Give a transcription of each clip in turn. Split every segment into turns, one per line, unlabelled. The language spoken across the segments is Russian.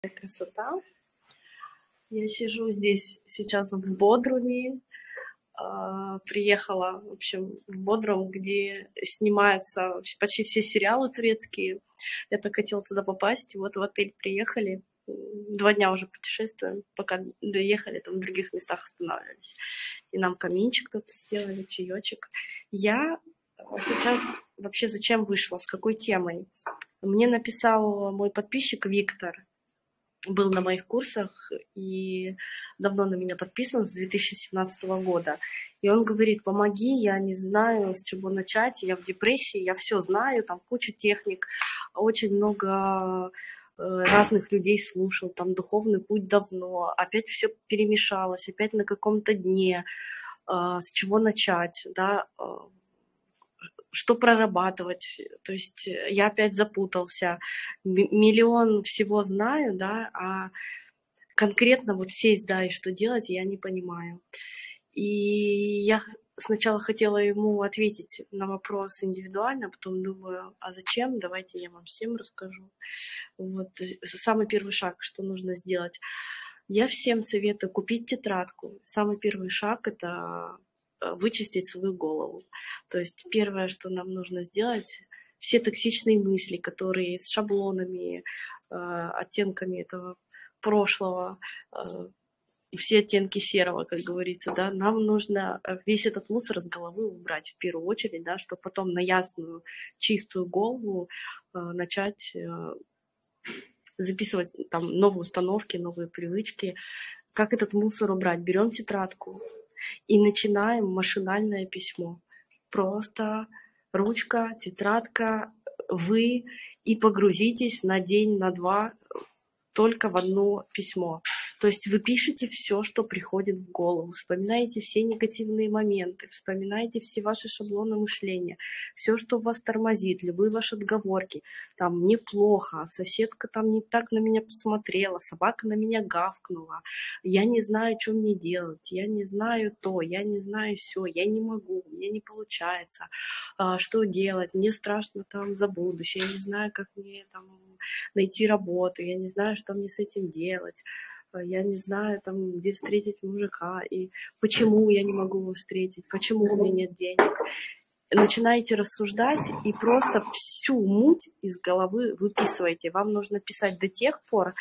Красота. Я сижу здесь сейчас в Бодруме. Приехала, в общем, в Бодрум, где снимаются почти все сериалы турецкие. Я так хотела туда попасть. И вот в отель приехали. 2 дня уже путешествуем. Пока доехали, там в других местах останавливались. И нам каминчик кто-то сделали, чаечек. Я сейчас вообще зачем вышла, с какой темой? Мне написал мой подписчик Виктор. Был на моих курсах и давно на меня подписан, с 2017 года. И он говорит: помоги, я не знаю, с чего начать, я в депрессии, я все знаю, там куча техник, очень много разных людей слушал, там духовный путь давно, опять все перемешалось, опять на каком-то дне, с чего начать, да, что прорабатывать. То есть я опять запутался, миллион всего знаю, да, а конкретно вот сесть, да, и что делать, я не понимаю. И я сначала хотела ему ответить на вопрос индивидуально, потом думаю, а зачем? Давайте я вам всем расскажу. Вот самый первый шаг, что нужно сделать. Я всем советую купить тетрадку. Самый первый шаг — это вычистить свою голову. То есть первое, что нам нужно сделать, все токсичные мысли, которые с шаблонами, оттенками этого прошлого, все оттенки серого, как говорится, да, нам нужно весь этот мусор с головы убрать в первую очередь, да, чтобы потом на ясную, чистую голову начать записывать там новые установки, новые привычки. Как этот мусор убрать? Берем тетрадку и начинаем машинальное письмо. Просто ручка, тетрадка, вы, и погрузитесь на день, на два только в одно письмо. То есть вы пишете все, что приходит в голову, вспоминаете все негативные моменты, вспоминаете все ваши шаблоны мышления, все, что вас тормозит, любые ваши отговорки. Там мне плохо, соседка там не так на меня посмотрела, собака на меня гавкнула, я не знаю, что мне делать, я не знаю то, я не знаю все, я не могу, у меня не получается, что делать, мне страшно там за будущее, я не знаю, как мне там найти работу, я не знаю, что мне с этим делать, я не знаю, там, где встретить мужика, и почему я не могу его встретить, почему у меня нет денег. Начинаете рассуждать и просто всю муть из головы выписываете. Вам нужно писать до тех пор,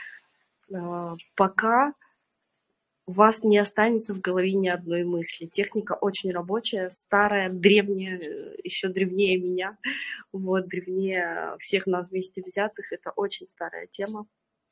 пока у вас не останется в голове ни одной мысли. Техника очень рабочая, старая, древняя, еще древнее меня, вот, древнее всех нас вместе взятых. Это очень старая тема.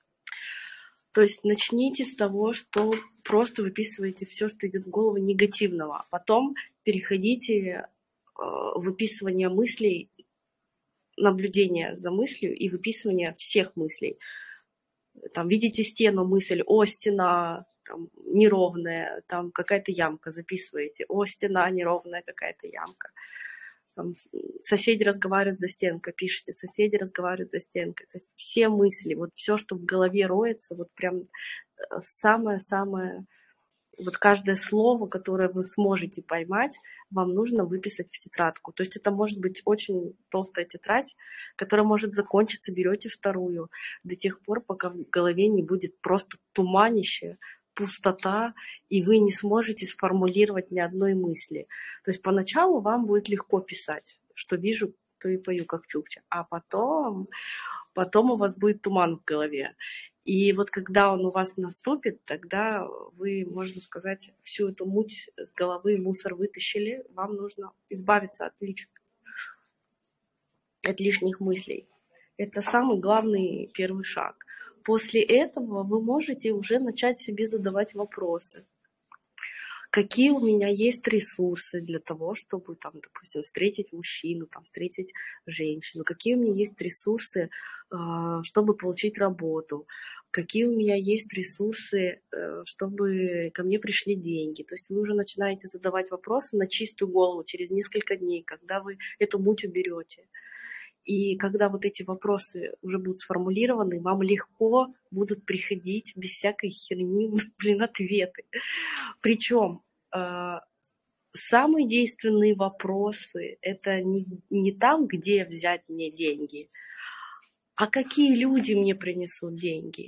То есть начните с того, что просто выписываете все, что идет в голову негативного. Потом переходите в выписывание мыслей, наблюдение за мыслью и выписывание всех мыслей. Там видите стену, мысль: о, стена там неровная, там какая-то ямка, записываете: о, стена неровная, какая-то ямка. Там соседи разговаривают за стенкой, пишите: соседи разговаривают за стенкой. То есть все мысли, вот все, что в голове роется, вот прям самое-самое, вот каждое слово, которое вы сможете поймать, вам нужно выписать в тетрадку. То есть это может быть очень толстая тетрадь, которая может закончиться, берете вторую, до тех пор, пока в голове не будет просто туманище, пустота, и вы не сможете сформулировать ни одной мысли. То есть поначалу вам будет легко писать, что вижу, то и пою, как Чукча, а потом у вас будет туман в голове. И вот когда он у вас наступит, тогда вы, можно сказать, всю эту муть с головы, мусор вытащили, вам нужно избавиться от лишних мыслей. Это самый главный первый шаг. После этого вы можете уже начать себе задавать вопросы. Какие у меня есть ресурсы для того, чтобы, там, допустим, встретить мужчину, там, встретить женщину? Какие у меня есть ресурсы, чтобы получить работу? Какие у меня есть ресурсы, чтобы ко мне пришли деньги? То есть вы уже начинаете задавать вопросы на чистую голову через несколько дней, когда вы эту муть уберете. И когда вот эти вопросы уже будут сформулированы, вам легко будут приходить без всякой херни, ответы. Причем самые действенные вопросы — это не там, где взять мне деньги, а какие люди мне принесут деньги.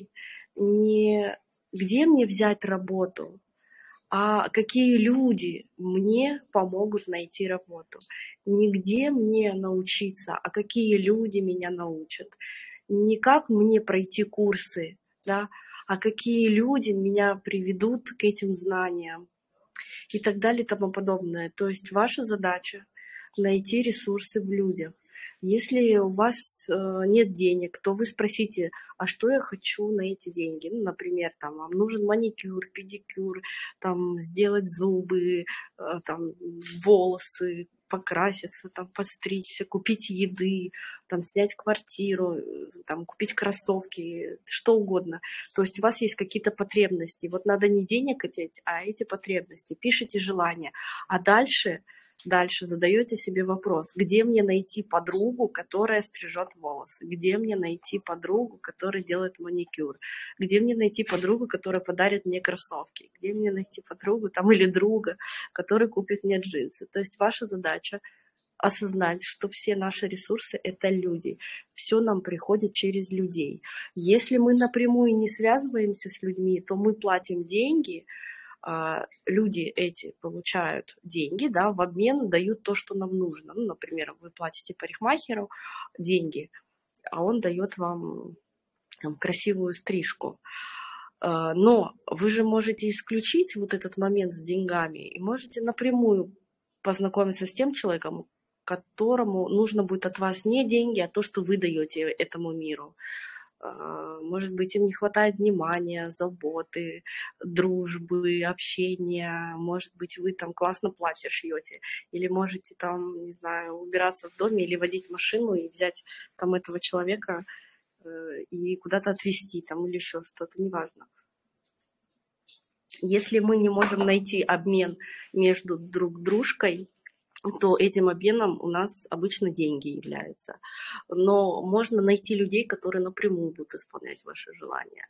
не где мне взять работу, а какие люди мне помогут найти работу. Не где мне научиться, а какие люди меня научат. Не как мне пройти курсы, да, а какие люди меня приведут к этим знаниям и так далее и тому подобное. То есть ваша задача найти ресурсы в людях. Если у вас нет денег, то вы спросите, а что я хочу на эти деньги? Ну, например, там, вам нужен маникюр, педикюр, там, сделать зубы, там, волосы, покраситься, там, подстричься, купить еды, там, снять квартиру, там, купить кроссовки, что угодно. То есть у вас есть какие-то потребности. Вот надо не денег хотеть, а эти потребности. Пишите желания. А дальше задаете себе вопрос, где мне найти подругу, которая стрижет волосы, где мне найти подругу, которая делает маникюр, где мне найти подругу, которая подарит мне кроссовки, где мне найти подругу там, или друга, который купит мне джинсы. То есть ваша задача осознать, что все наши ресурсы — это люди. Все нам приходит через людей. Если мы напрямую не связываемся с людьми, то мы платим деньги, люди эти получают деньги, да, в обмен дают то, что нам нужно. Ну, например, вы платите парикмахеру деньги, а он дает вам там, красивую стрижку. Но вы же можете исключить вот этот момент с деньгами и можете напрямую познакомиться с тем человеком, которому нужно будет от вас не деньги, а то, что вы даете этому миру. Может быть, им не хватает внимания, заботы, дружбы, общения. Может быть, вы там классно платье шьете. Или можете там, не знаю, убираться в доме или водить машину и взять там этого человека и куда-то отвезти там или еще что-то, неважно. Если мы не можем найти обмен между друг дружкой, то этим обменом у нас обычно деньги являются. Но можно найти людей, которые напрямую будут исполнять ваши желания.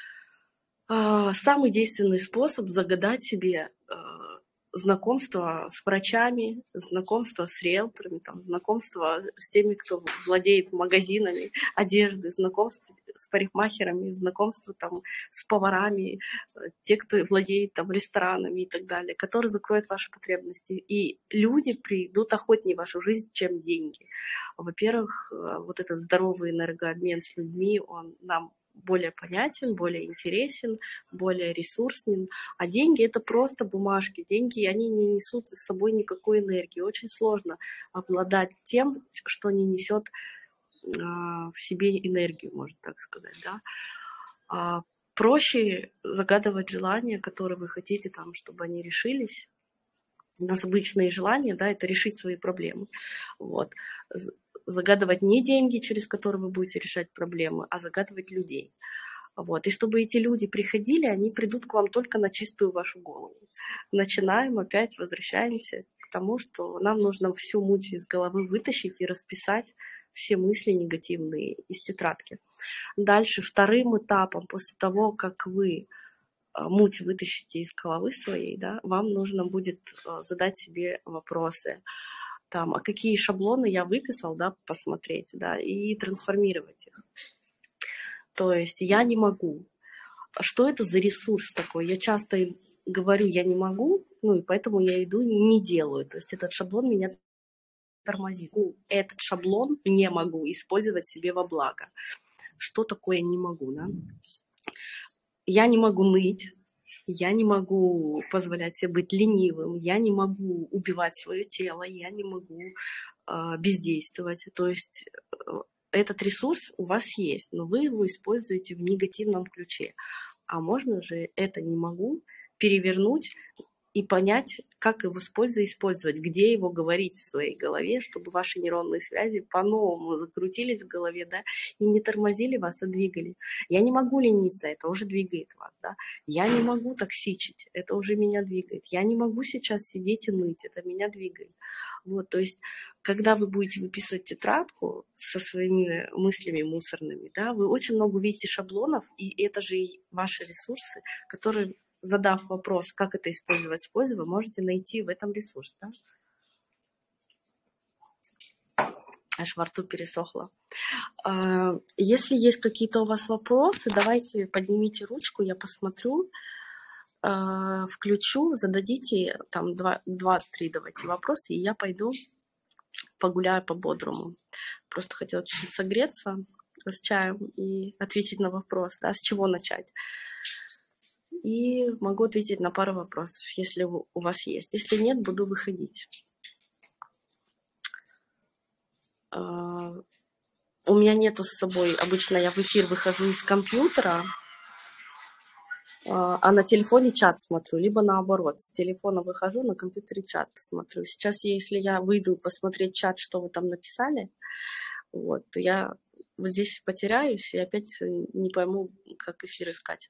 Самый действенный способ загадать себе знакомство с врачами, знакомство с риэлторами, там, знакомство с теми, кто владеет магазинами одежды, знакомство с парикмахерами, знакомство там, с поварами, те, кто владеет там, ресторанами и так далее, которые закроют ваши потребности. И люди придут охотнее в вашу жизнь, чем деньги. Во-первых, вот этот здоровый энергообмен с людьми, он нам более понятен, более интересен, более ресурсен. А деньги — это просто бумажки. Деньги, они не несут за собой никакой энергии. Очень сложно обладать тем, что не несет в себе энергию, можно так сказать. Да? Проще загадывать желания, которые вы хотите, там, чтобы они решились. У нас обычные желания, да, это решить свои проблемы. Вот. Загадывать не деньги, через которые вы будете решать проблемы, а загадывать людей. Вот. И чтобы эти люди приходили, они придут к вам только на чистую вашу голову. Начинаем опять, возвращаемся к тому, что нам нужно всю муть из головы вытащить и расписать все мысли негативные из тетрадки. Дальше, вторым этапом, после того, как вы муть вытащите из головы своей, да, вам нужно будет задать себе вопросы. Там, а какие шаблоны я выписал, да, посмотреть, да, и трансформировать их. То есть я не могу. Что это за ресурс такой? Я часто говорю, я не могу, ну и поэтому я иду и не делаю. То есть этот шаблон меня тормозит. Этот шаблон не могу использовать себе во благо. Что такое не могу, да? Я не могу ныть, я не могу позволять себе быть ленивым, я не могу убивать свое тело, я не могу бездействовать. То есть этот ресурс у вас есть, но вы его используете в негативном ключе. А можно же это не могу перевернуть и понять, как его использовать, где его говорить в своей голове, чтобы ваши нейронные связи по-новому закрутились в голове, да, и не тормозили вас, а двигали. Я не могу лениться, это уже двигает вас, да. Я не могу токсичить, это уже меня двигает. Я не могу сейчас сидеть и ныть, это меня двигает. Вот, то есть, когда вы будете выписывать тетрадку со своими мыслями мусорными, да, вы очень много увидите шаблонов, и это же и ваши ресурсы, которые, задав вопрос, как это использовать с пользой, вы можете найти в этом ресурс. Да? Аж во рту пересохло. Если есть какие-то у вас вопросы, давайте поднимите ручку, я посмотрю, включу, зададите там 2-3 давайте вопроса, и я пойду погуляю по-бодрому. Просто хотела чуть-чуть согреться с чаем и ответить на вопрос, да, с чего начать. И могу ответить на пару вопросов, если у вас есть. Если нет, буду выходить. У меня нету с собой, обычно я в эфир выхожу из компьютера, а на телефоне чат смотрю, либо наоборот, с телефона выхожу, на компьютере чат смотрю. Сейчас, если я выйду посмотреть чат, что вы там написали, вот, то я вот здесь потеряюсь и опять не пойму, как эфир искать.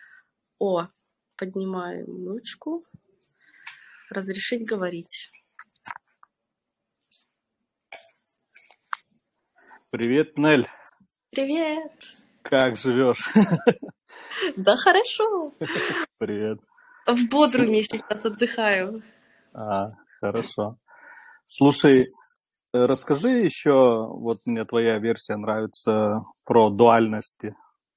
Поднимаем ручку. Разрешить говорить.
Привет, Нель.
Привет.
Как живешь?
Да хорошо.
Привет.
В Бодруме сейчас отдыхаю.
Хорошо. Слушай, расскажи еще, вот мне твоя версия нравится, про дуальности.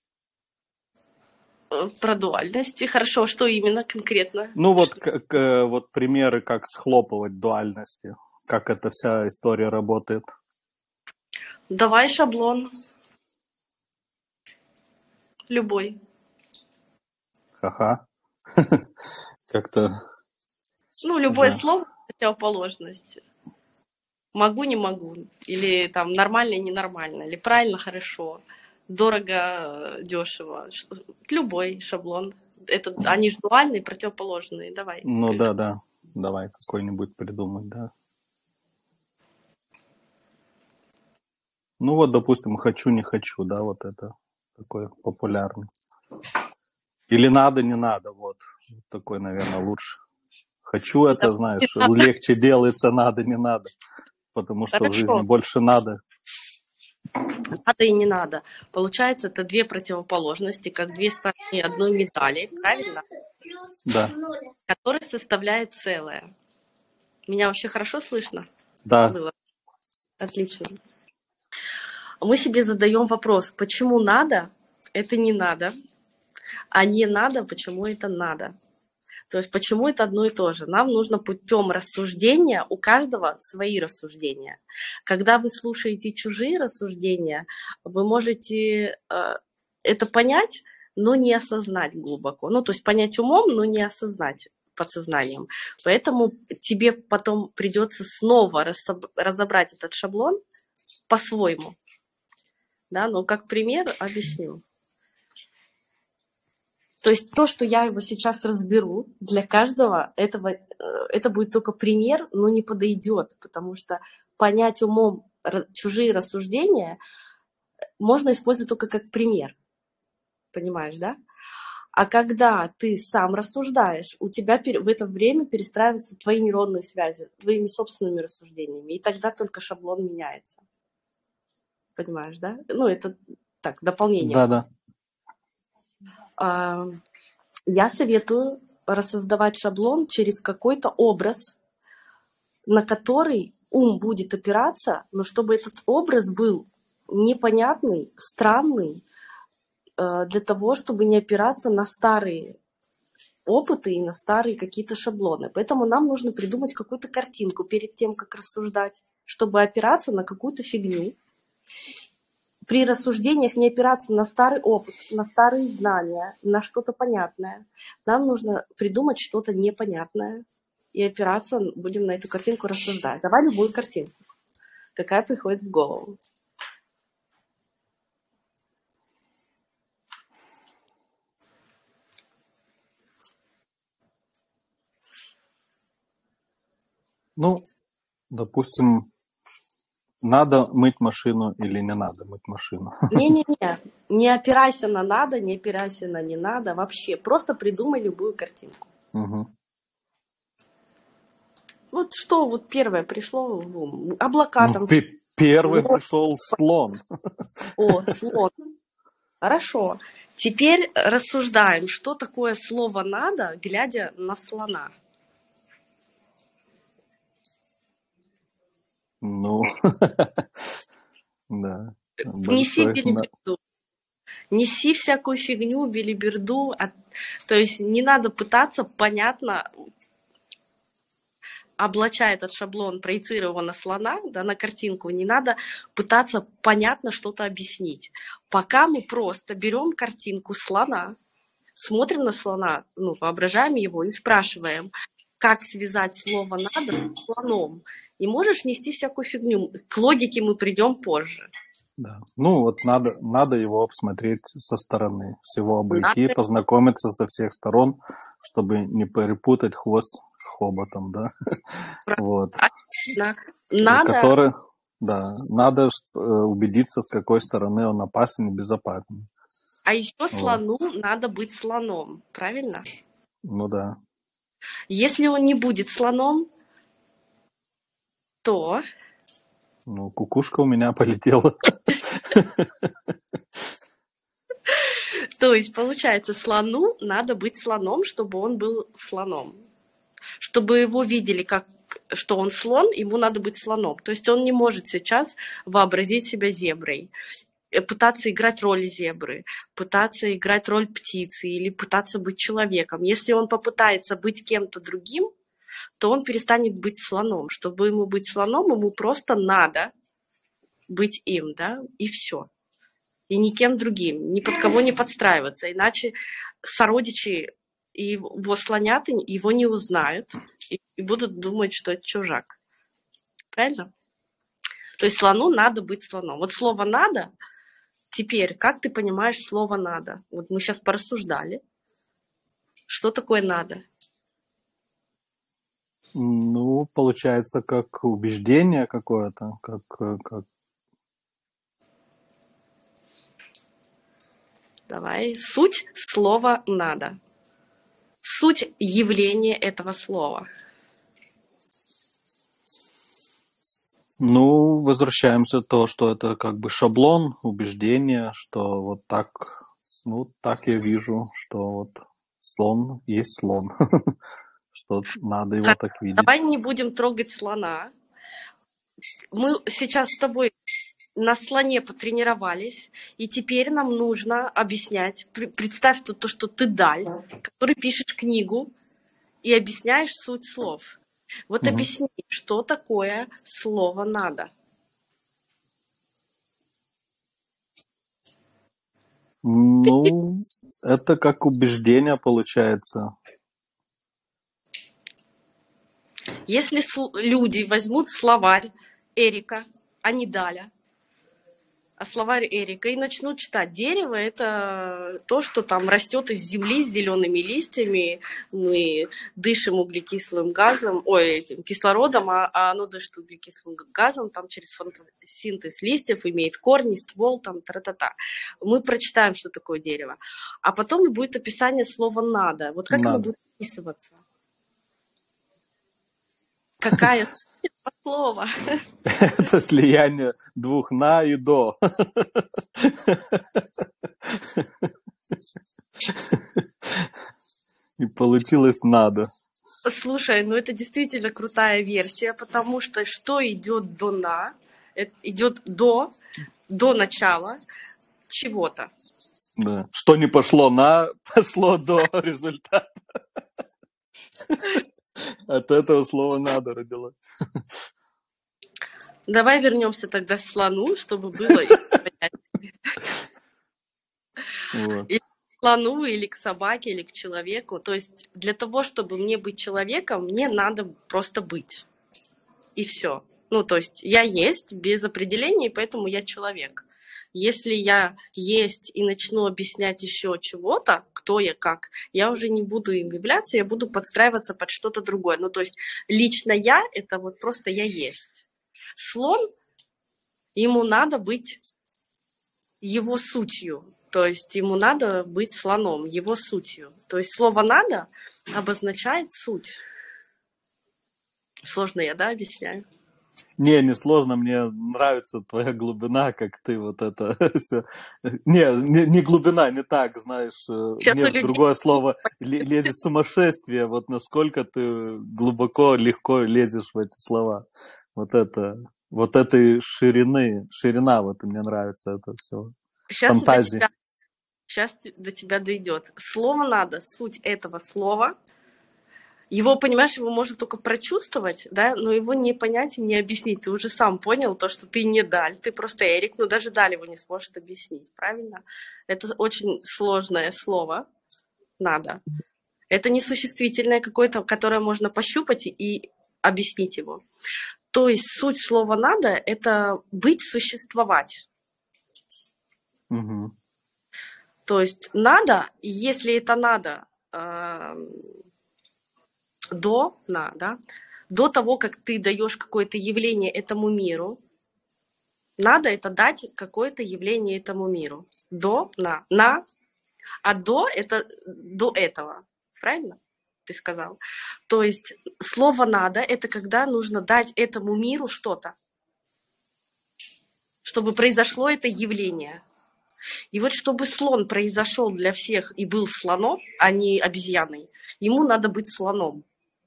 Про дуальности. Хорошо, что именно конкретно?
Ну вот, вот примеры, как схлопывать дуальности, как эта вся история работает.
Давай шаблон. Любой.
Ага. Как-то...
Ну, любое слово противоположность. Могу, не могу. Или там нормально, ненормально. Или правильно, хорошо. Дорого, дешево. Любой шаблон. Это, они же дуальные, противоположные. Давай.
Ну да. Давай какой-нибудь придумать, да. Ну вот, допустим, хочу, не хочу, да, вот это такой популярный. Или надо, не надо, вот. Такой, наверное, лучше. Хочу это, знаешь, легче делается, надо, не надо. Потому что в жизни больше надо.
Надо и не надо. Получается, это две противоположности, как две стороны одной медали, правильно?
Да.
Которые составляют целое. Меня вообще хорошо слышно?
Да.
Было. Отлично. Мы себе задаем вопрос, почему надо, это не надо, а не надо, почему это надо. То есть почему это одно и то же. Нам нужно путем рассуждения, у каждого свои рассуждения. Когда вы слушаете чужие рассуждения, вы можете это понять, но не осознать глубоко. Ну, то есть понять умом, но не осознать подсознанием. Поэтому тебе потом придется снова разобрать этот шаблон по-своему. Да, но как пример объясню. То есть то, что я его сейчас разберу, для каждого это будет только пример, но не подойдет, потому что понять умом чужие рассуждения можно использовать только как пример. Понимаешь, да? А когда ты сам рассуждаешь, у тебя в это время перестраиваются твои нейронные связи, твоими собственными рассуждениями, и тогда только шаблон меняется. Понимаешь, да? Ну, это так, дополнение.
Да.
Я советую рассоздавать шаблон через какой-то образ, на который ум будет опираться, но чтобы этот образ был непонятный, странный, для того, чтобы не опираться на старые опыты и на старые какие-то шаблоны. Поэтому нам нужно придумать какую-то картинку перед тем, как рассуждать, чтобы опираться на какую-то фигню. При рассуждениях не опираться на старый опыт, на старые знания, на что-то понятное. Нам нужно придумать что-то непонятное и опираться будем на эту картинку рассуждать. Давай любую картинку, какая приходит в голову.
Ну, допустим, надо мыть машину или не надо мыть машину?
Не-не-не, не опирайся на надо, не опирайся на не надо, вообще. Просто придумай любую картинку.
Угу.
Вот что вот первое пришло в ум? Облака
Ну,
там.
первый пришел слон.
Слон. Хорошо. Теперь рассуждаем, что такое слово «надо», глядя на слона.
Ну, да.
Неси
Большой.
белиберду. Неси всякую фигню, белиберду. То есть не надо пытаться понятно, облачая этот шаблон, проецируя его на слона, да, на картинку, не надо пытаться понятно что-то объяснить. Пока мы просто берем картинку слона, смотрим на слона, ну, воображаем его и спрашиваем, как связать слово «надо» с слоном. И можешь нести всякую фигню. К логике мы придем позже.
Да. Ну, вот надо его обсмотреть со стороны, всего обойти,
Надо...
познакомиться со всех сторон, чтобы не перепутать хвост с хоботом, да. Вот.
Надо...
Да, надо убедиться, с какой стороны он опасен и безопасен.
А еще слону надо быть слоном, правильно?
Ну да.
Если он не будет слоном, то...
Ну, кукушка у меня полетела.
То есть, получается, слону надо быть слоном, чтобы он был слоном. Чтобы его видели, как, что он слон, ему надо быть слоном. То есть он не может сейчас вообразить себя зеброй, пытаться играть роль зебры, пытаться играть роль птицы или пытаться быть человеком. Если он попытается быть кем-то другим, то он перестанет быть слоном. Чтобы ему быть слоном, ему просто надо быть им, да, и все. И никем другим, ни под кого не подстраиваться. Иначе сородичи и его слоняты его не узнают и будут думать, что это чужак. Правильно? То есть слону надо быть слоном. Вот слово «надо», теперь, как ты понимаешь слово «надо»? Вот мы сейчас порассуждали. Что такое «надо»?
Ну, получается, как убеждение какое-то, как...
Давай. Суть слова «надо». Суть явления этого слова.
Ну, возвращаемся к тому, что это как бы шаблон, убеждение, что вот так, ну, так я вижу, что вот слон есть слон, что надо его так видеть.
Давай не будем трогать слона. Мы сейчас с тобой на слоне потренировались, и теперь нам нужно объяснять. Представь то, что ты Даль, который пишешь книгу и объясняешь суть слов. Вот объясни, что такое слово «надо».
Ну, это как убеждение получается.
Если люди возьмут словарь Эрика, а не Даля, а словарь Эрика, и начнут читать. Дерево – это то, что там растет из земли с зелеными листьями. Мы дышим углекислым газом, этим кислородом, а оно дышит углекислым газом, там через фотосинтез листьев имеет корни, ствол, там тра-та-та. Мы прочитаем, что такое дерево. А потом будет описание слова «надо». Вот как оно будет описываться? Какая слово?
Это слияние двух «на» и «до». И получилось «надо».
Слушай, ну это действительно крутая версия, потому что идет до «на», идет до начала чего-то.
Да. Что не пошло «на», пошло «до» результата. От этого слова «надо» родилось.
Давай вернемся тогда к слону, чтобы было понятнее. Или к слону, или к собаке, или к человеку. То есть для того, чтобы мне быть человеком, мне надо просто быть. И все. Ну, то есть я есть без определения, и поэтому я человек. Если я есть и начну объяснять еще чего-то, кто я, как, я уже не буду им являться, я буду подстраиваться под что-то другое. Ну, то есть лично я – это вот просто я есть. Слон, ему надо быть его сутью, то есть ему надо быть слоном, его сутью. То есть слово «надо» обозначает суть. Сложно я, да, объясняю?
Не сложно, мне нравится твоя глубина, как ты вот это все. Не глубина, не так, знаешь. Мне другое слово лезет сумасшествие, вот насколько ты глубоко, легко лезешь в эти слова. Вот это вот этой ширина, вот мне нравится это все. Фантазии.
Сейчас до тебя дойдет. Слово надо, суть этого слова. Его, понимаешь, его можно только прочувствовать, да, но его не понять и не объяснить. Ты уже сам понял то, что ты не Даль, ты просто Эрик, но даже Даль его не сможет объяснить, правильно? Это очень сложное слово. Надо. Это не существительное какое-то, которое можно пощупать и объяснить его. То есть суть слова «надо» – это быть, существовать.
Угу.
То есть надо, если это надо до того, как ты даешь какое-то явление этому миру, надо это дать какое-то явление этому миру. А до – это до этого. Правильно ты сказал? То есть слово «надо» – это когда нужно дать этому миру что-то, чтобы произошло это явление. И вот чтобы слон произошел для всех и был слоном, а не обезьяной, ему надо быть слоном.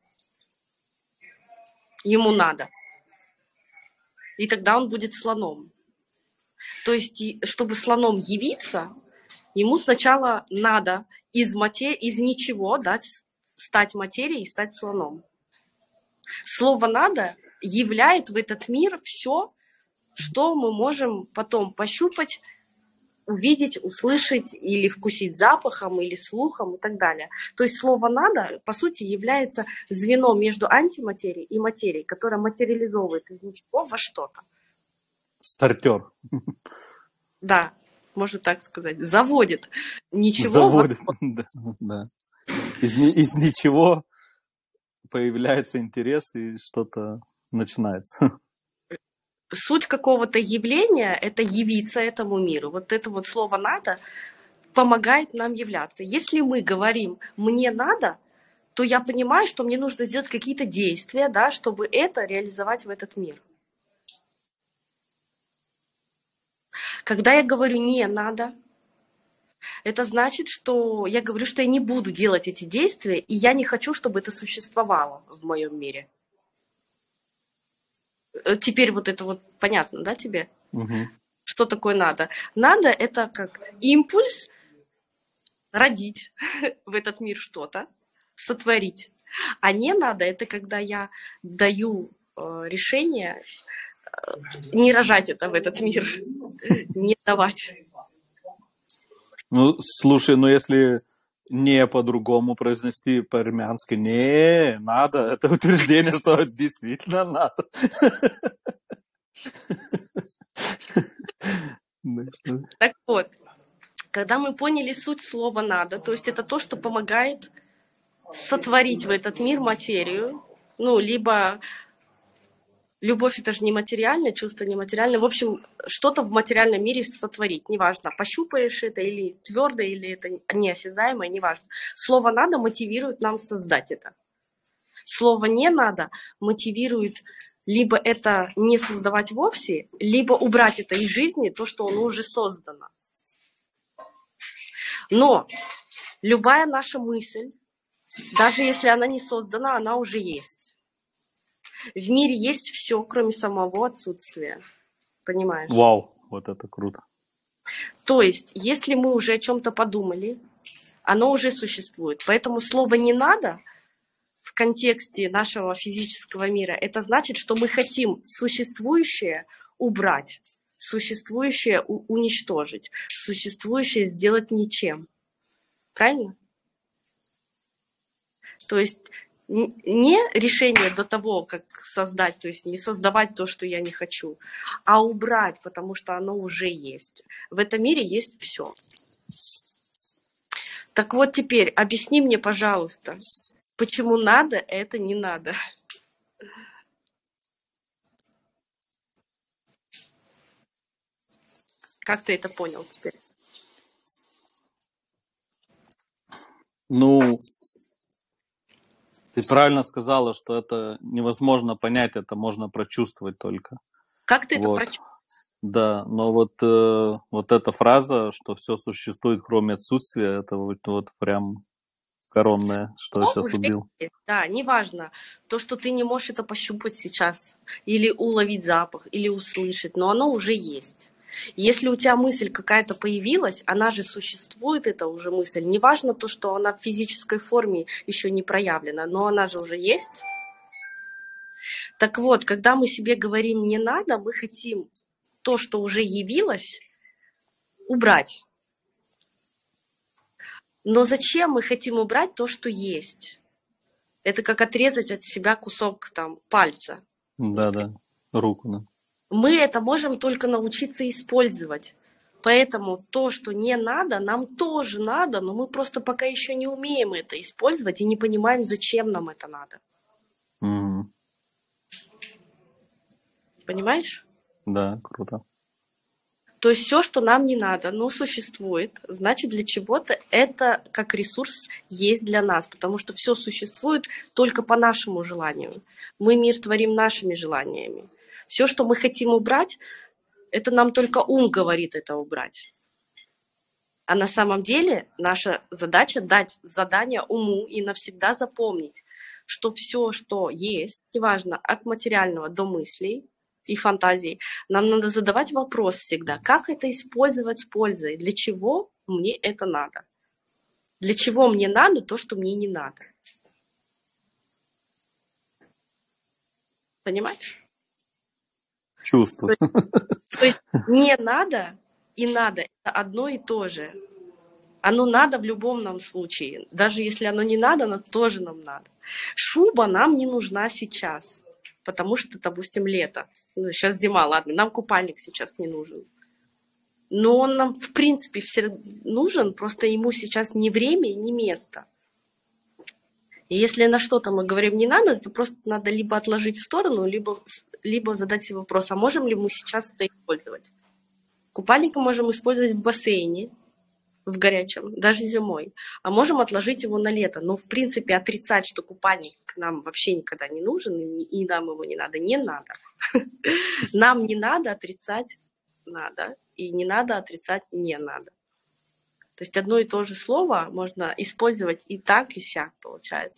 Ему надо. И тогда он будет слоном. То есть, чтобы слоном явиться, ему сначала надо из ничего, да, стать материей и стать слоном. Слово «надо» являет в этот мир все, что мы можем потом пощупать, увидеть, услышать или вкусить запахом, или слухом и так далее. То есть слово «надо» по сути является звеном между антиматерией и материей, которая материализовывает из ничего во что-то.
Стартер.
Да, можно так сказать. Заводит ничего.
Заводит, да. Из ничего появляется интерес и что-то начинается.
Суть какого-то явления – это явиться этому миру. Вот это вот слово «надо» помогает нам являться. Если мы говорим «мне надо», то я понимаю, что мне нужно сделать какие-то действия, да, чтобы это реализовать в этот мир. Когда я говорю «не надо», это значит, что я говорю, что я не буду делать эти действия, и я не хочу, чтобы это существовало в моем мире. Теперь вот это вот понятно, да, тебе?
Угу.
Что такое надо? Надо – это как импульс родить в этот мир что-то, сотворить. А не надо – это когда я даю решение не рожать это в этот мир, не давать.
Ну, слушай, ну если не по-другому произнести по-армянски, не, надо, это утверждение, что действительно надо.
Так вот, когда мы поняли суть слова «надо», то есть это то, что помогает сотворить в этот мир материю, ну, либо любовь – это же не материальное, чувство нематериальное. В общем, что-то в материальном мире сотворить, неважно, пощупаешь это или твердо, или это неосязаемое, неважно. Слово «надо» мотивирует нам создать это. Слово «не надо» мотивирует либо это не создавать вовсе, либо убрать это из жизни, то, что оно уже создано. Но любая наша мысль, даже если она не создана, она уже есть. В мире есть все, кроме самого отсутствия. Понимаешь?
Вау, вот это круто.
То есть, если мы уже о чем-то подумали, оно уже существует. Поэтому слово «не надо» в контексте нашего физического мира, это значит, что мы хотим существующее убрать, существующее уничтожить, существующее сделать ничем. Правильно? То есть не решение до того, как создать, то есть не создавать то, что я не хочу, а убрать, потому что оно уже есть. В этом мире есть все. Так вот теперь объясни мне, пожалуйста, почему надо, это не надо. Как ты это понял теперь?
Ну, ты правильно сказала, что это невозможно понять, это можно прочувствовать только.
Как ты это
Вот.
прочувствовал?
Да, но вот эта фраза, что все существует, кроме отсутствия, это вот прям коронное, что я сейчас
Уже
убил.
есть, да, неважно, то, что ты не можешь это пощупать сейчас, или уловить запах, или услышать, но оно уже есть. Если у тебя мысль какая-то появилась, она же существует, эта уже мысль. Неважно то, что она в физической форме еще не проявлена, но она же уже есть. Так вот, когда мы себе говорим «не надо», мы хотим то, что уже явилось, убрать. Но зачем мы хотим убрать то, что есть? Это как отрезать от себя кусок там пальца.
Да, руку, да.
Мы это можем только научиться использовать. Поэтому то, что не надо, нам тоже надо, но мы просто пока еще не умеем это использовать и не понимаем, зачем нам это надо.
Мгм.
Понимаешь?
Да, круто.
То есть все, что нам не надо, но существует, значит для чего-то это как ресурс есть для нас, потому что все существует только по нашему желанию. Мы мир творим нашими желаниями. Все, что мы хотим убрать, это нам только ум говорит это убрать. А на самом деле наша задача дать задание уму и навсегда запомнить, что все, что есть, неважно, от материального до мыслей и фантазий, нам надо задавать вопрос всегда, как это использовать с пользой, для чего мне это надо, для чего мне надо то, что мне не надо. Понимаешь?
Чувствую.
То есть не надо и надо – это одно и то же. Оно надо в любом нам случае. Даже если оно не надо, оно тоже нам надо. Шуба нам не нужна сейчас, потому что, допустим, лето. Ну, сейчас зима, ладно, нам купальник сейчас не нужен. Но он нам, в принципе, все нужен, просто ему сейчас не время и не место. И если на что-то мы говорим не надо, то просто надо либо отложить в сторону, либо задать себе вопрос, а можем ли мы сейчас это использовать? Купальник мы можем использовать в бассейне, в горячем, даже зимой. А можем отложить его на лето. Но, в принципе, отрицать, что купальник нам вообще никогда не нужен, и нам его не надо, не надо. Нам не надо, отрицать надо. И не надо, отрицать не надо. То есть одно и то же слово можно использовать и так, и сяк, получается.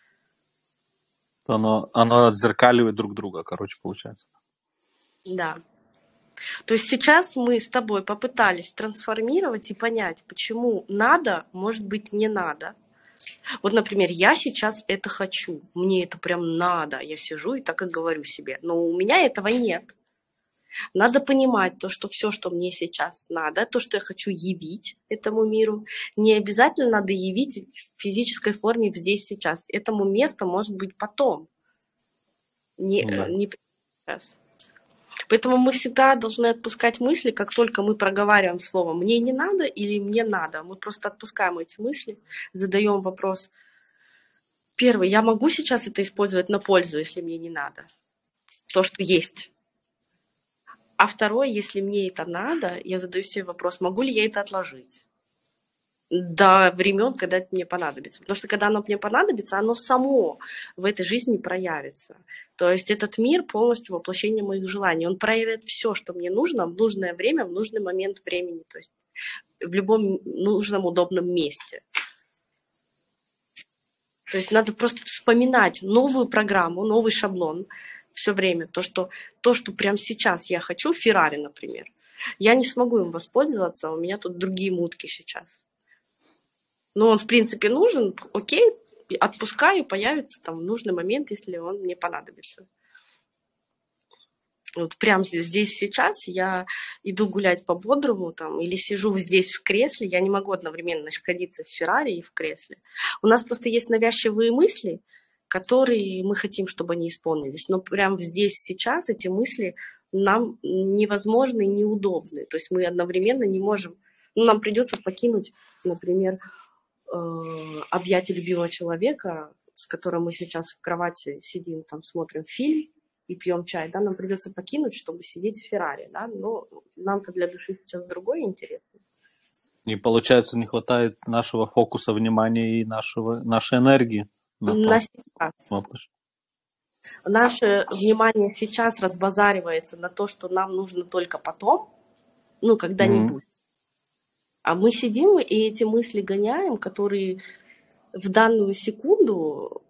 Оно отзеркаливает друг друга, короче, получается.
Да. То есть сейчас мы с тобой попытались трансформировать и понять, почему надо, может быть, не надо. Вот, например, я сейчас это хочу, мне это прям надо, я сижу и так и говорю себе, но у меня этого нет. Надо понимать то, что все, что мне сейчас надо, то, что я хочу явить этому миру, не обязательно надо явить в физической форме здесь сейчас. Этому место может быть потом, не сейчас. Поэтому мы всегда должны отпускать мысли, как только мы проговариваем слово «мне не надо» или «мне надо». Мы просто отпускаем эти мысли, задаем вопрос. Первый, я могу сейчас это использовать на пользу, если мне не надо? То, что есть. А второй, если мне это надо, я задаю себе вопрос, могу ли я это отложить? До времен, когда это мне понадобится. Потому что когда оно мне понадобится, оно само в этой жизни проявится. То есть этот мир полностью воплощение моих желаний. Он проявит все, что мне нужно в нужное время, в нужный момент времени. То есть в любом нужном, удобном месте. То есть надо просто вспоминать новую программу, новый шаблон все время. То, что прямо сейчас я хочу, Феррари, например, я не смогу им воспользоваться, у меня тут другие мутки сейчас. Но он, в принципе, нужен, окей, отпускаю, появится там в нужный момент, если он мне понадобится. Вот прямо здесь сейчас я иду гулять по бодрому там, или сижу здесь в кресле, я не могу одновременно находиться в Феррари и в кресле. У нас просто есть навязчивые мысли, которые мы хотим, чтобы они исполнились. Но прямо здесь сейчас эти мысли нам невозможны и неудобны. То есть мы одновременно не можем... Ну, нам придется покинуть, например, объятия любимого человека, с которым мы сейчас в кровати сидим, там смотрим фильм и пьем чай, да, нам придется покинуть, чтобы сидеть в Феррари, да, но нам-то для души сейчас другое интересно.
И получается, не хватает нашего фокуса внимания и нашей энергии
на сейчас.
Вопрос.
Наше внимание сейчас разбазаривается на то, что нам нужно только потом, ну, когда-нибудь. А мы сидим и эти мысли гоняем, которые в данную секунду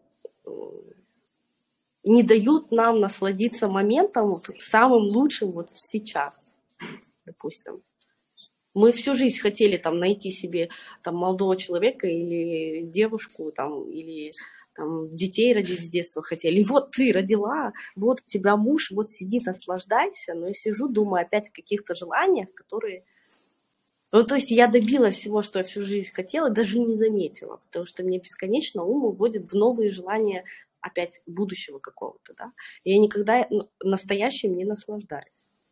не дают нам насладиться моментом вот, самым лучшим вот сейчас, допустим. Мы всю жизнь хотели там найти себе там молодого человека или девушку, там, или там, детей родить с детства хотели. И вот ты родила, вот у тебя муж, вот сиди, наслаждайся. Но я сижу, думаю опять о каких-то желаниях, которые... Ну, то есть я добилась всего, что я всю жизнь хотела, даже не заметила, потому что мне бесконечно ум уводит в новые желания опять будущего какого-то, да. И я никогда настоящим не наслаждаюсь.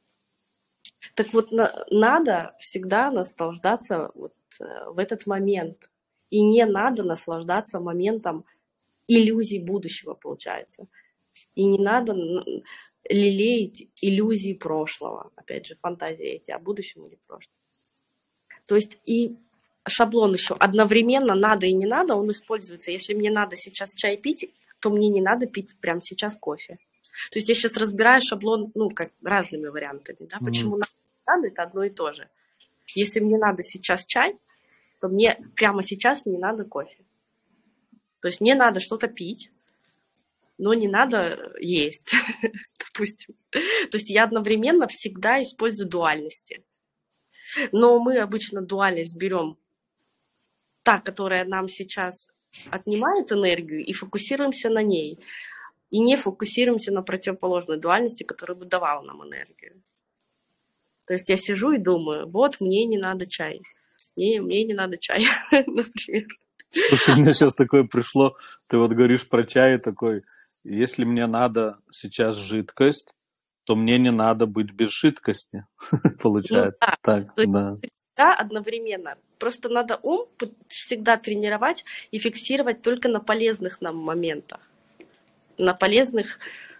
Так вот, надо всегда наслаждаться вот, в этот момент. И не надо наслаждаться моментом иллюзий будущего, получается. И не надо лелеять иллюзии прошлого. Опять же, фантазии эти о будущем или прошлом. То есть и шаблон еще одновременно надо и не надо, он используется. Если мне надо сейчас чай пить, то мне не надо пить прямо сейчас кофе. То есть я сейчас разбираю шаблон, ну, как разными вариантами, да, почему надо, это одно и то же. Если мне надо сейчас чай, то мне прямо сейчас не надо кофе. То есть мне надо что-то пить, но не надо есть, допустим. То есть я одновременно всегда использую дуальности. Но мы обычно дуальность берем та, которая нам сейчас отнимает энергию, и фокусируемся на ней. И не фокусируемся на противоположной дуальности, которая бы давала нам энергию. То есть я сижу и думаю, вот мне не надо чай. Мне не надо чай, например.
Слушай, мне сейчас такое пришло, ты вот говоришь про чай такой, если мне надо сейчас жидкость, то мне не надо быть без жидкости, получается.
Ну, да.
Так,
То есть
да.
всегда одновременно. Просто надо ум всегда тренировать и фиксировать только на полезных нам моментах, на полезных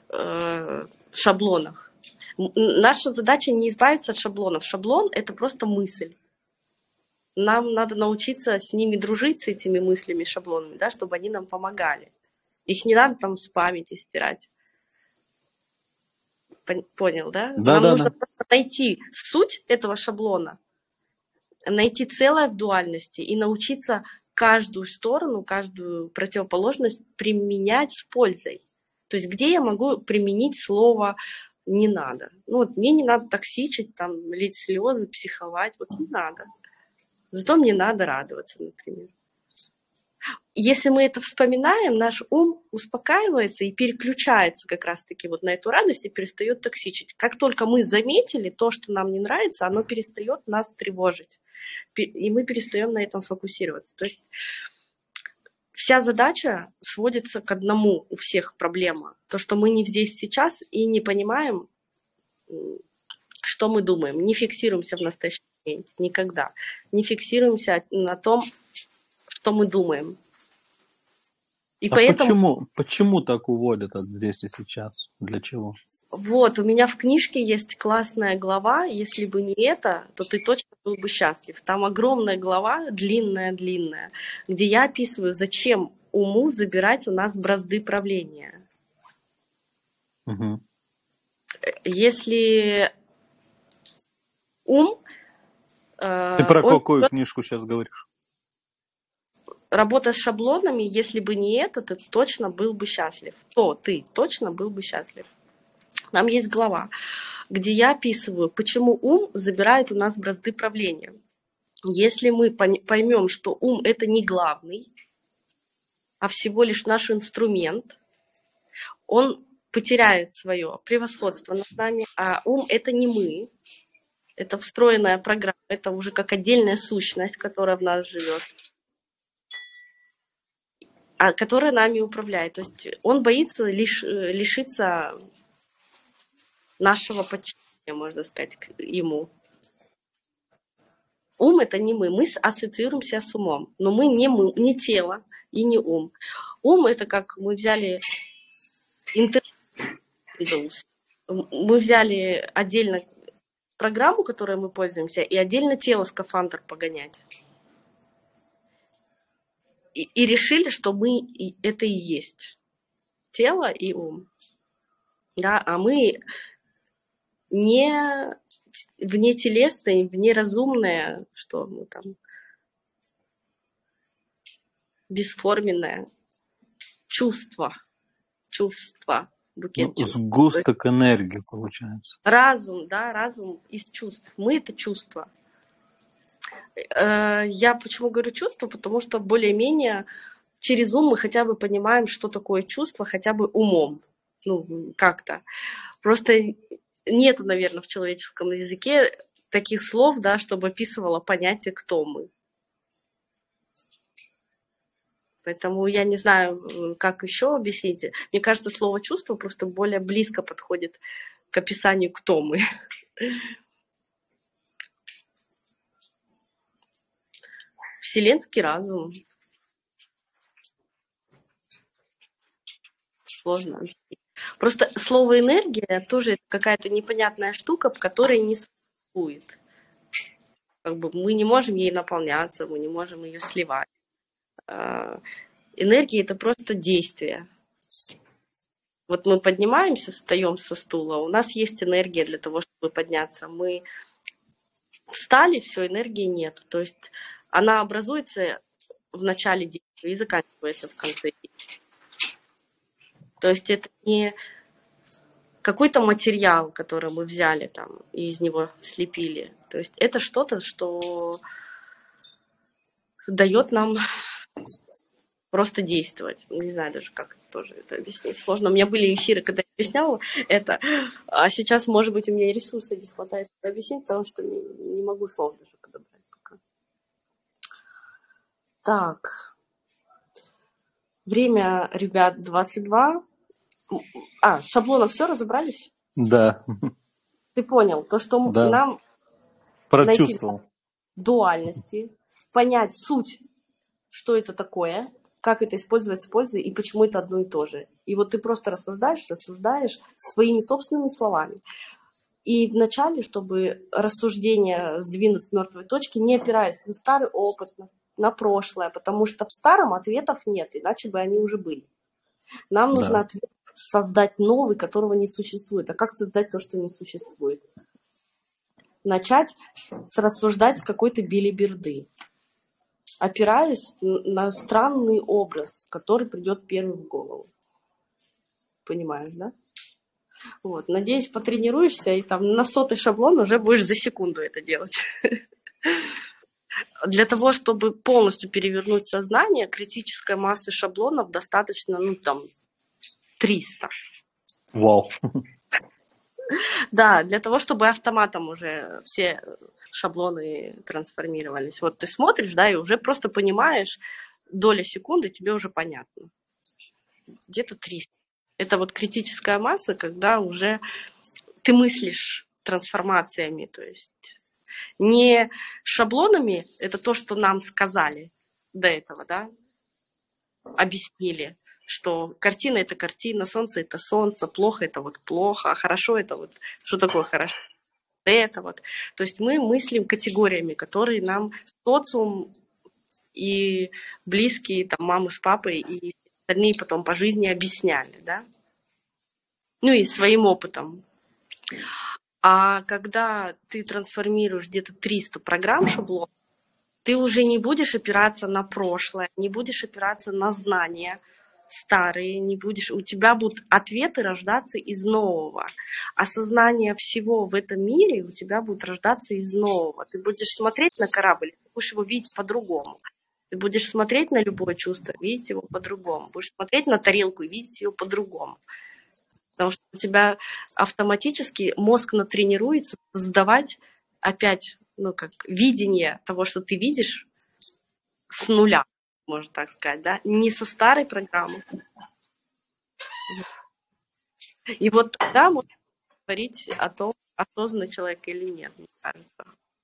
шаблонах. Наша задача не избавиться от шаблонов. Шаблон – это просто мысль. Нам надо научиться с ними дружить, с этими мыслями, шаблонами, да, чтобы они нам помогали. Их не надо там с памяти стирать. Понял, да?
Да,
Нам
да,
нужно
да.
найти суть этого шаблона, найти целое в дуальности и научиться каждую сторону, каждую противоположность применять с пользой. То есть где я могу применить слово «не надо». Ну вот мне не надо токсичить, там, лить слезы, психовать, вот не надо. Зато мне надо радоваться, например. Если мы это вспоминаем, наш ум успокаивается и переключается как раз-таки вот на эту радость и перестает токсичить. Как только мы заметили то, что нам не нравится, оно перестает нас тревожить. И мы перестаем на этом фокусироваться. То есть вся задача сводится к одному у всех проблема. То, что мы не здесь сейчас и не понимаем, что мы думаем. Не фиксируемся в настоящем моменте никогда. Не фиксируемся на том, что мы думаем. И поэтому...
почему так уводят от здесь и сейчас? Для чего?
Вот, у меня в книжке есть классная глава, если бы не это, то ты точно был бы счастлив. Там огромная глава, длинная-длинная, где я описываю, зачем уму забирать у нас бразды правления.
Угу.
Если ум...
Ты про какую книжку сейчас говоришь?
Работа с шаблонами, если бы не это, ты точно был бы счастлив. Ты точно был бы счастлив. Там есть глава, где я описываю, почему ум забирает у нас бразды правления. Если мы поймем, что ум – это не главный, а всего лишь наш инструмент, он потеряет свое превосходство над нами, а ум – это не мы, это встроенная программа, это уже как отдельная сущность, которая в нас живет, а которая нами управляет. То есть он боится лишиться нашего подчинения, можно сказать, ему. Ум – это не мы ассоциируемся с умом, но мы, не тело и не ум. Ум – это как мы взяли мы взяли отдельно программу, которой мы пользуемся, и отдельно тело скафандр погонять. И решили, что мы это и есть. Тело и ум. Да, а мы не внетелесное, внеразумное, что мы там бесформенное чувство, букет чувств.
Сгусток энергии получается.
Разум, да, разум из чувств. Мы — это чувство. Я почему говорю чувство? Потому что более-менее через ум мы хотя бы понимаем, что такое чувство, хотя бы умом. Ну, как-то. Просто нету, наверное, в человеческом языке таких слов, да, чтобы описывало понятие, кто мы. Поэтому я не знаю, как еще объяснить. Мне кажется, слово «чувство» просто более близко подходит к описанию, кто мы. Вселенский разум. Сложно объяснить. Просто слово «энергия» тоже какая-то непонятная штука, в которой не существует. Как бы мы не можем ей наполняться, мы не можем ее сливать. Энергия — это просто действие. Вот мы поднимаемся, встаем со стула, у нас есть энергия для того, чтобы подняться. Мы встали, все, энергии нет. То есть она образуется в начале действия и заканчивается в конце действия. То есть это не какой-то материал, который мы взяли там и из него слепили. То есть это что-то, что дает нам просто действовать. Не знаю даже, как тоже это объяснить. Сложно. У меня были эфиры, когда я объясняла это, а сейчас, может быть, у меня и ресурсов не хватает объяснить, потому что не могу слов даже подобрать пока. Так. Время, ребят, 22. С шаблоном все разобрались?
Да.
Ты понял? То, что
Да.
нам
прочувствовал.
найти дуальности, понять суть, что это такое, как это использовать с пользой и почему это одно и то же. И вот ты просто рассуждаешь своими собственными словами. И вначале, чтобы рассуждение сдвинуть с мертвой точки, не опираясь на старый опыт, на прошлое, потому что в старом ответов нет, иначе бы они уже были. Нам нужно ответ создать новый, которого не существует. А как создать то, что не существует? Начать рассуждать с какой-то белиберды, опираясь на странный образ, который придет первым в голову. Понимаешь, да? Вот. Надеюсь, потренируешься, и там на 100-й шаблон уже будешь за секунду это делать. Для того, чтобы полностью перевернуть сознание, критической массы шаблонов достаточно, 300.
Вау.
Да, для того, чтобы автоматом уже все шаблоны трансформировались. Вот ты смотришь, да, и уже просто понимаешь, доля секунды тебе уже понятно. Где-то 300. Это вот критическая масса, когда уже ты мыслишь трансформациями, то есть не шаблонами, это то, что нам сказали до этого, да, объяснили, что картина — это картина, солнце — это солнце, плохо — это вот плохо, а хорошо — это вот, что такое хорошо? Это вот. То есть мы мыслим категориями, которые нам социум и близкие, там, мамы с папой и остальные потом по жизни объясняли, да? Ну и своим опытом. А когда ты трансформируешь где-то 300 программ шаблонов, ты уже не будешь опираться на прошлое, не будешь опираться на знания старые, не будешь, у тебя будут ответы рождаться из нового. Осознание всего в этом мире у тебя будет рождаться из нового. Ты будешь смотреть на корабль, ты будешь его видеть по-другому. Ты будешь смотреть на любое чувство, видеть его по-другому. Будешь смотреть на тарелку и видеть ее по-другому. Потому что у тебя автоматически мозг натренируется создавать опять, как видение того, что ты видишь, с нуля, можно так сказать, да, не со старой программы. И вот тогда можно говорить о том, осознанный человек или нет, мне кажется.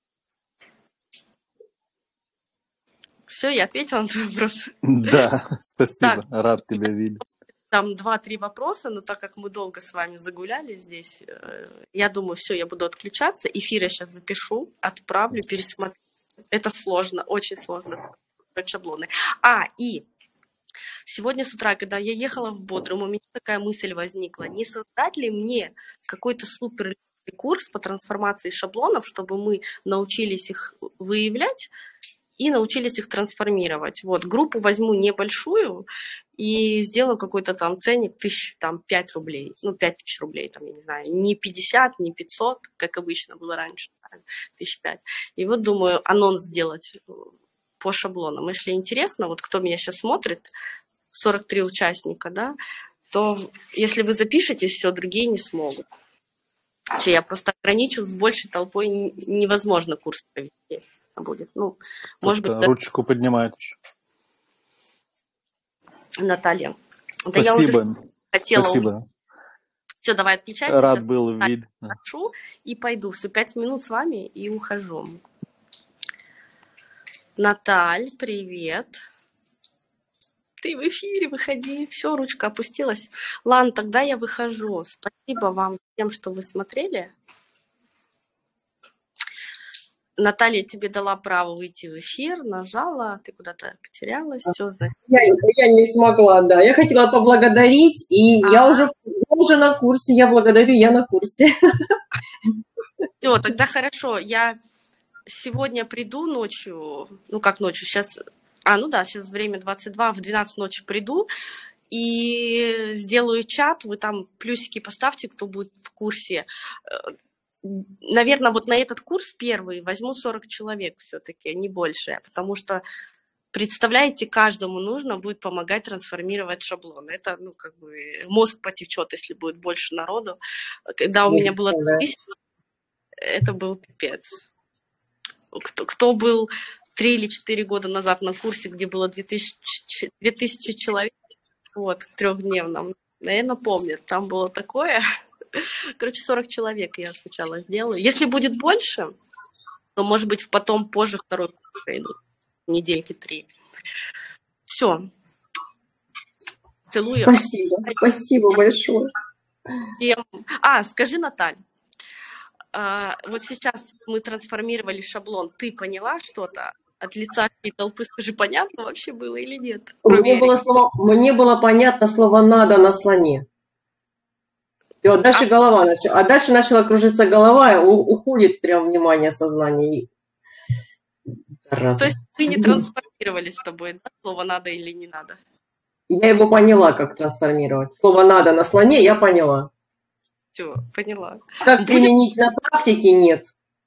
Все, я ответила на твой вопрос.
Да, спасибо, рад тебя видеть.
Там 2-3 вопроса, но так как мы долго с вами загуляли здесь, я думаю, все, я буду отключаться. Эфир я сейчас запишу, отправлю, пересмотрю. Это сложно, очень сложно. Шаблоны. И сегодня с утра, когда я ехала в Бодрум, у меня такая мысль возникла. Не создать ли мне какой-то супер курс по трансформации шаблонов, чтобы мы научились их выявлять и научились их трансформировать. Вот, группу возьму небольшую и сделаю какой-то там ценник 5 рублей, ну, 5000 рублей, там, я не знаю, не 50, не 500, как обычно было раньше, 1005. И вот думаю, анонс сделать по шаблонам. Если интересно, вот кто меня сейчас смотрит, 43 участника, да, то если вы запишетесь, все, другие не смогут. Я просто ограничу, с большей толпой невозможно курс провести будет. Ну, может быть,
ручку поднимает еще.
Наталья.
Спасибо.
Да я уже хотела.
Спасибо.
Все, давай отключайся.
Рад
Сейчас
был видеть.
И пойду. Все, 5 минут с вами и ухожу. Наталь, привет. Ты в эфире, выходи. Все, ручка опустилась. Ладно, тогда я выхожу. Спасибо вам всем, что вы смотрели. Наталья тебе дала право выйти в эфир, нажала, ты куда-то потерялась, все, значит.
Я не смогла, да. Я хотела поблагодарить, и я уже на курсе, я благодарю, я на курсе.
Все, тогда хорошо. Я сегодня приду ночью, ну как ночью, сейчас, сейчас время 22, в 12 ночи приду и сделаю чат, вы там плюсики поставьте, кто будет в курсе. Наверное, вот на этот курс первый возьму 40 человек все-таки, не больше, потому что, представляете, каждому нужно будет помогать трансформировать шаблон. Это, мозг потечет, если будет больше народу. Когда у меня было 1000, это был пипец. Кто был 3 или 4 года назад на курсе, где было 2000 человек, вот, трехдневном, наверное, помнят, там было такое. Короче, 40 человек я сначала сделаю. Если будет больше, то, может быть, потом позже второй курс пройду. Недельки 3. Все. Целую.
Спасибо большое.
Скажи, Наталь, вот сейчас мы трансформировали шаблон. Ты поняла что-то от лица всей толпы? Скажи, понятно вообще было или нет?
Мне было понятно слово «надо» на слоне. И вот дальше дальше начала кружиться голова, уходит прям внимание, сознание.
То есть вы не трансформировали с тобой, да? Слово «надо» или «не надо»?
Я его поняла, как трансформировать. Слово «надо» на слоне я поняла.
Все, поняла.
Как применить на практике, нет.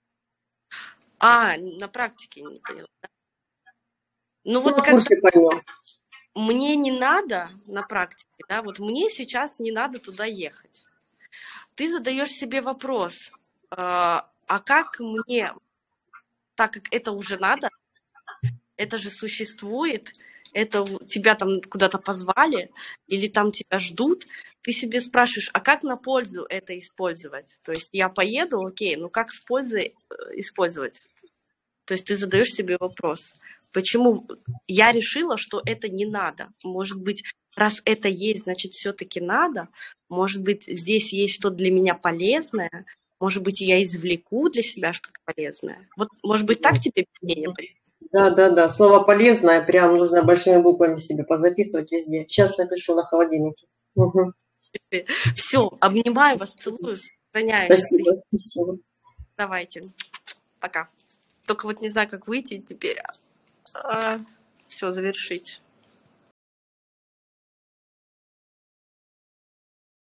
На практике не поняла. Ну вот
на курсе поймем.
Мне не надо на практике, да, вот мне сейчас не надо туда ехать. Ты задаешь себе вопрос, а как мне, так как это уже надо, это же существует, это тебя там куда-то позвали, или там тебя ждут, ты себе спрашиваешь, а как на пользу это использовать? То есть я поеду, окей, но как с пользой использовать? То есть ты задаешь себе вопрос, почему я решила, что это не надо? Может быть, раз это есть, значит, все-таки надо? Может быть, здесь есть что-то для меня полезное? Может быть, я извлеку для себя что-то полезное? Вот, может быть, так тебе мнение?
Да. Слово полезное прям нужно большими буквами себе позаписывать везде. Сейчас напишу на холодильнике. Угу.
Все, обнимаю вас, целую, сохраняю.
Спасибо.
Давайте, пока. Только вот не знаю, как выйти теперь. Все, завершить.